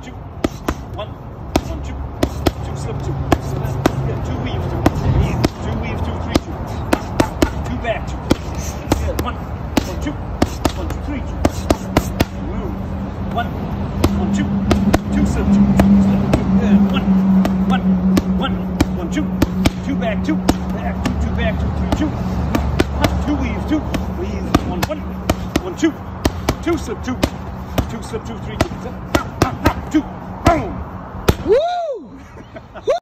two. One, one, two. Two slip, two. Yeah, two weave, two. Yeah, two weave, two, three, two. Two back, two. Yeah, one, one, two. One, two, three, two. One, one, two. Two slip, two. Yeah, one, two. Two back, two. Back, two back, two, three, two. Two weave, two. Weave, one, two. Two slip, two. Two slip, two, three, two. Two, boom.